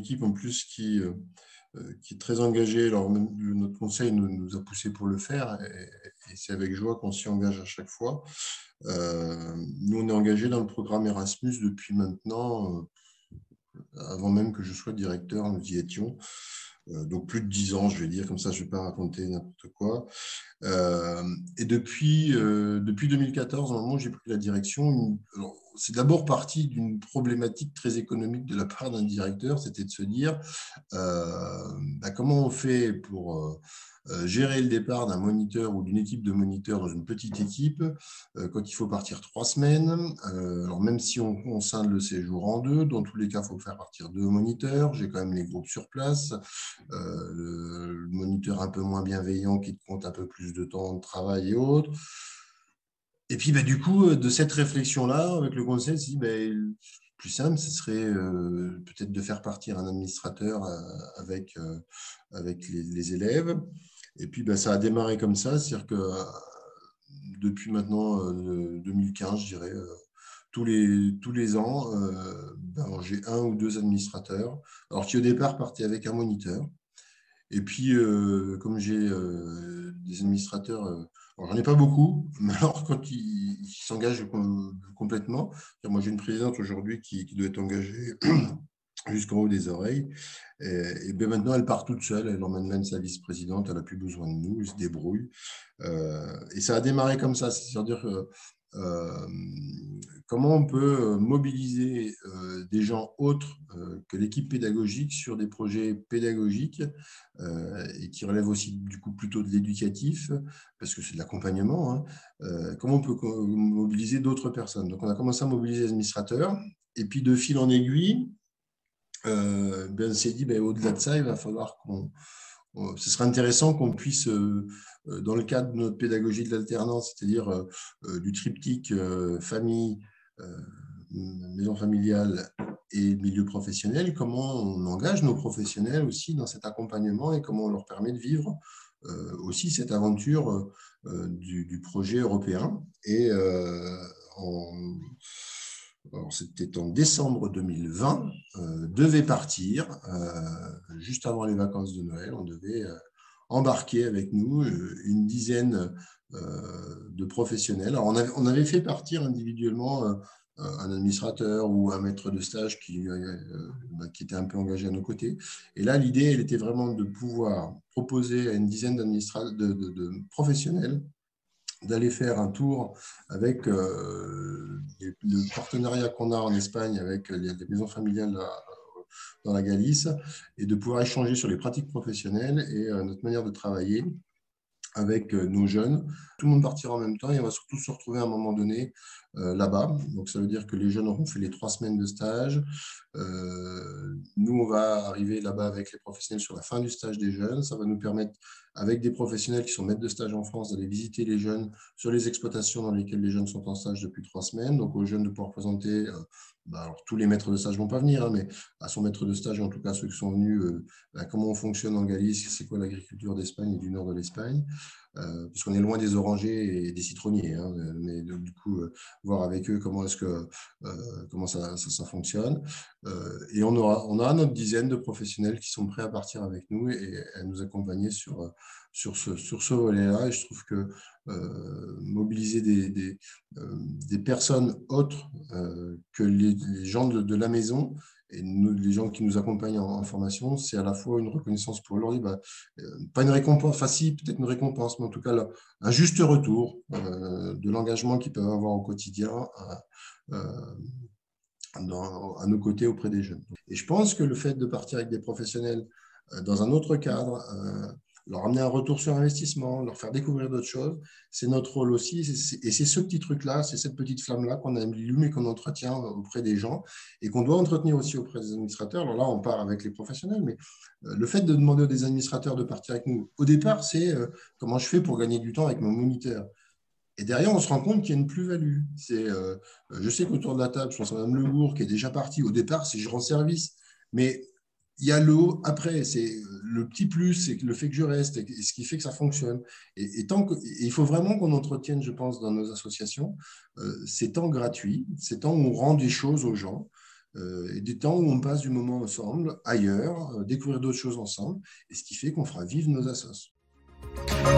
équipe en plus qui est très engagée. Alors, notre conseil nous a poussé pour le faire et c'est avec joie qu'on s'y engage à chaque fois. Nous, on est engagés dans le programme Erasmus depuis maintenant, avant même que je sois directeur, nous y étions. Donc plus de 10 ans, je vais dire, comme ça je ne vais pas raconter n'importe quoi. Et depuis 2014, au moment où j'ai pris la direction, c'est d'abord parti d'une problématique très économique de la part d'un directeur, c'était de se dire comment on fait pour gérer le départ d'un moniteur ou d'une équipe de moniteurs dans une petite équipe quand il faut partir 3 semaines. Alors même si on scinde le séjour en deux, dans tous les cas, il faut faire partir 2 moniteurs. J'ai quand même les groupes sur place. Le moniteur un peu moins bienveillant qui te compte un peu plus de temps de travail et autres. Et puis, du coup, de cette réflexion-là, avec le conseil, si, le plus simple, ce serait peut-être de faire partir un administrateur avec les élèves. Et puis, ça a démarré comme ça, c'est-à-dire que depuis maintenant 2015, je dirais, tous les ans, j'ai 1 ou 2 administrateurs, alors qui au départ partaient avec un moniteur. Et puis, comme j'ai des administrateurs, alors j'en ai pas beaucoup, mais alors quand ils s'engagent complètement, moi j'ai une présidente aujourd'hui qui doit être engagée jusqu'en haut des oreilles, et bien maintenant elle part toute seule, elle emmène même sa vice-présidente, elle n'a plus besoin de nous, elle se débrouille. Et ça a démarré comme ça, c'est-à-dire euh, comment on peut mobiliser des gens autres que l'équipe pédagogique sur des projets pédagogiques et qui relèvent aussi du coup plutôt de l'éducatif, parce que c'est de l'accompagnement. Hein. Comment on peut mobiliser d'autres personnes? Donc on a commencé à mobiliser les administrateurs, et puis de fil en aiguille, on s'est dit, au-delà de ça, il va falloir ce serait intéressant qu'on puisse, dans le cadre de notre pédagogie de l'alternance, c'est-à-dire du triptyque famille, maison familiale et milieu professionnel, comment on engage nos professionnels aussi dans cet accompagnement et comment on leur permet de vivre aussi cette aventure du projet européen. Et c'était en décembre 2020, devait partir, juste avant les vacances de Noël, on devait embarquer avec nous une dizaine de professionnels. Alors on avait fait partir individuellement un administrateur ou un maître de stage qui était un peu engagé à nos côtés. Et là, l'idée, elle était vraiment de pouvoir proposer à une dizaine de professionnels d'aller faire un tour avec le partenariat qu'on a en Espagne avec les maisons familiales dans la Galice et de pouvoir échanger sur les pratiques professionnelles et notre manière de travailler avec nos jeunes. Tout le monde partira en même temps et on va surtout se retrouver à un moment donné là-bas. Donc, ça veut dire que les jeunes auront fait les 3 semaines de stage. Nous, on va arriver là-bas avec les professionnels sur la fin du stage des jeunes. Ça va nous permettre, avec des professionnels qui sont maîtres de stage en France, d'aller visiter les jeunes sur les exploitations dans lesquelles les jeunes sont en stage depuis 3 semaines. Donc, aux jeunes de pouvoir présenter, alors, tous les maîtres de stage ne vont pas venir, hein, mais à son maître de stage, en tout cas ceux qui sont venus, comment on fonctionne en Galice, c'est quoi l'agriculture d'Espagne et du nord de l'Espagne. Puisqu'on est loin des orangers et des citronniers, hein, mais donc, du coup, voir avec eux comment ça fonctionne. Et on a notre dizaine de professionnels qui sont prêts à partir avec nous et à nous accompagner sur ce volet-là. Et je trouve que mobiliser des personnes autres que les gens de la maison et les gens qui nous accompagnent en formation, c'est à la fois une reconnaissance pour eux, pas une récompense, enfin si, peut-être une récompense, mais en tout cas là, un juste retour de l'engagement qu'ils peuvent avoir au quotidien à nos côtés auprès des jeunes. Et je pense que le fait de partir avec des professionnels dans un autre cadre, leur amener un retour sur investissement, leur faire découvrir d'autres choses, c'est notre rôle aussi. Et c'est ce petit truc-là, c'est cette petite flamme-là qu'on allume et qu'on entretient auprès des gens et qu'on doit entretenir aussi auprès des administrateurs. Alors là, on part avec les professionnels, mais le fait de demander aux administrateurs de partir avec nous, au départ, c'est comment je fais pour gagner du temps avec mon moniteur. Et derrière, on se rend compte qu'il y a une plus-value. Je sais qu'autour de la table, je pense à Mme Legour qui est déjà partie. Au départ, c'est je rends service. Mais il y a le haut après. C'est le petit plus, c'est le fait que je reste et ce qui fait que ça fonctionne. Et il faut vraiment qu'on entretienne, je pense, dans nos associations, ces temps gratuits, ces temps où on rend des choses aux gens. et des temps où on passe du moment ensemble, ailleurs, découvrir d'autres choses ensemble, et ce qui fait qu'on fera vivre nos assos.